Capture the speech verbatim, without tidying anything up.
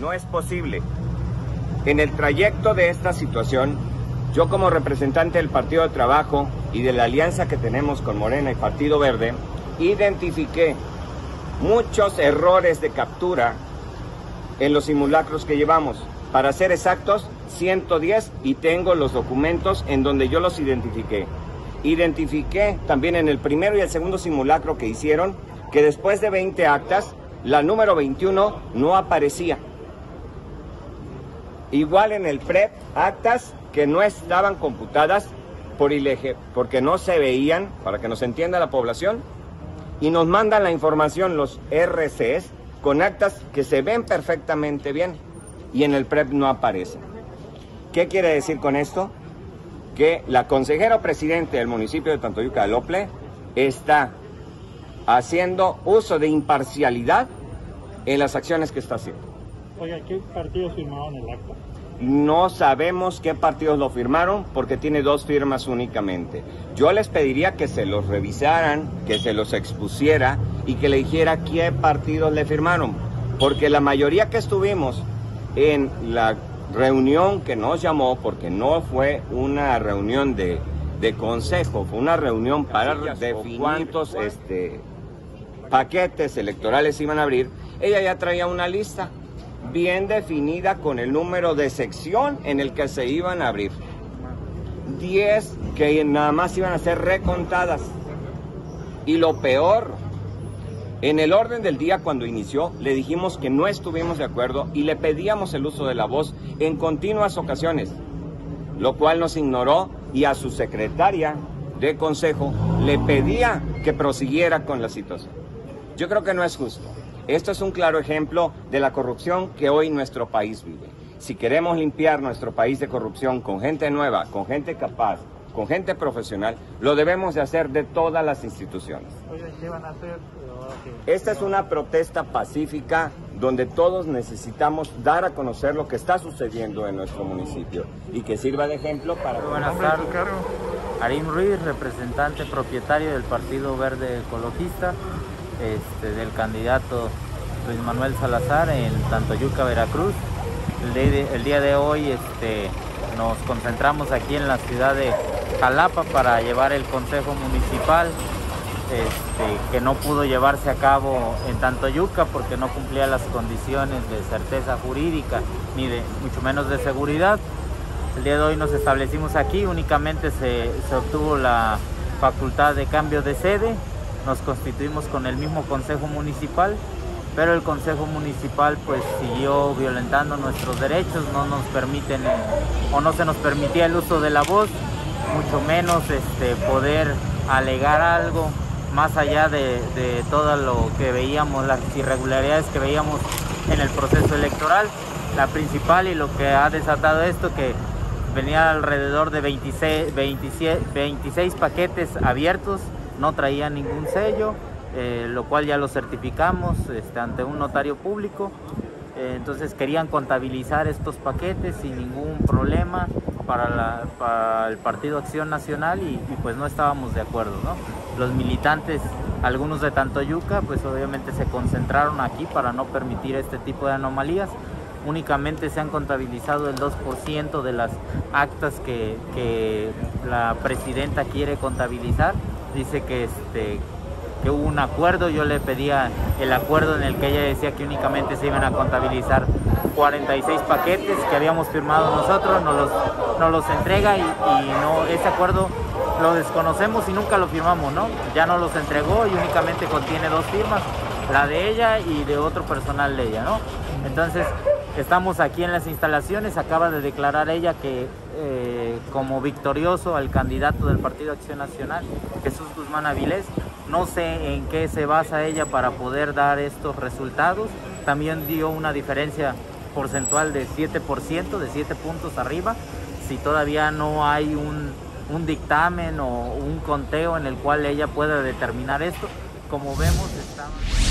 No es posible. En el trayecto de esta situación, yo como representante del Partido de Trabajo y de la alianza que tenemos con Morena y Partido Verde, identifiqué muchos errores de captura en los simulacros que llevamos. Para ser exactos, ciento diez, y tengo los documentos en donde yo los identifiqué. Identifiqué también en el primero y el segundo simulacro que hicieron que después de veinte actas, la número veintiuno no aparecía. Igual en el P R E P, actas que no estaban computadas por I L E G, porque no se veían, para que nos entienda la población, y nos mandan la información los R Cs con actas que se ven perfectamente bien, y en el P R E P no aparecen. ¿Qué quiere decir con esto? Que la consejera presidente del municipio de Tantoyuca del Ople está haciendo uso de imparcialidad en las acciones que está haciendo. Oiga, ¿qué partidos firmaron el acta? No sabemos qué partidos lo firmaron porque tiene dos firmas únicamente. Yo les pediría que se los revisaran, que se los expusiera y que le dijera qué partidos le firmaron. Porque la mayoría que estuvimos en la reunión que nos llamó, porque no fue una reunión de, de consejo, fue una reunión para definir cuántos este, paquetes electorales iban a abrir, ella ya traía una lista bien definida con el número de sección en el que se iban a abrir. diez que nada más iban a ser recontadas. Y lo peor, en el orden del día cuando inició, le dijimos que no estuvimos de acuerdo y le pedíamos el uso de la voz en continuas ocasiones, lo cual nos ignoró, y a su secretaria de consejo le pedía que prosiguiera con la situación. Yo creo que no es justo. Esto es un claro ejemplo de la corrupción que hoy nuestro país vive. Si queremos limpiar nuestro país de corrupción con gente nueva, con gente capaz, con gente profesional, lo debemos de hacer de todas las instituciones. Oye, ¿qué van a hacer? Esta es una protesta pacífica donde todos necesitamos dar a conocer lo que está sucediendo en nuestro municipio y que sirva de ejemplo para... Buenas tardes. Arim Ruiz, representante propietario del Partido Verde Ecologista, este, del candidato Luis Manuel Salazar en Tantoyuca, Veracruz. El día de, el día de hoy este, nos concentramos aquí en la ciudad de Jalapa para llevar el consejo municipal este, que no pudo llevarse a cabo en Tantoyuca porque no cumplía las condiciones de certeza jurídica ni de mucho menos de seguridad. El día de hoy nos establecimos aquí, únicamente se, se obtuvo la facultad de cambio de sede, nos constituimos con el mismo consejo municipal, pero el consejo municipal pues siguió violentando nuestros derechos, no nos permiten o no se nos permitía el uso de la voz, mucho menos este, poder alegar algo más allá de, de todo lo que veíamos, las irregularidades que veíamos en el proceso electoral. La principal y lo que ha desatado esto, que venía alrededor de veintiséis, veintisiete, veintiséis paquetes abiertos, no traía ningún sello, eh, lo cual ya lo certificamos este, ante un notario público. Eh, entonces querían contabilizar estos paquetes sin ningún problema para, la, para el Partido Acción Nacional y, y pues no estábamos de acuerdo, ¿no? Los militantes, algunos de Tantoyuca, pues obviamente se concentraron aquí para no permitir este tipo de anomalías. Únicamente se han contabilizado el dos por ciento de las actas que, que la presidenta quiere contabilizar. Dice que, este, que hubo un acuerdo, yo le pedía el acuerdo en el que ella decía que únicamente se iban a contabilizar cuarenta y seis paquetes que habíamos firmado nosotros, nos los, nos los entrega y, y no, ese acuerdo lo desconocemos y nunca lo firmamos, ¿no? Ya nos los entregó y únicamente contiene dos firmas, la de ella y de otro personal de ella, ¿no? Entonces, estamos aquí en las instalaciones, acaba de declarar ella que eh, como victorioso al candidato del Partido Acción Nacional, Jesús Guzmán Avilés. No sé en qué se basa ella para poder dar estos resultados. También dio una diferencia porcentual de siete por ciento, de siete puntos arriba. Si todavía no hay un, un dictamen o un conteo en el cual ella pueda determinar esto, como vemos, está...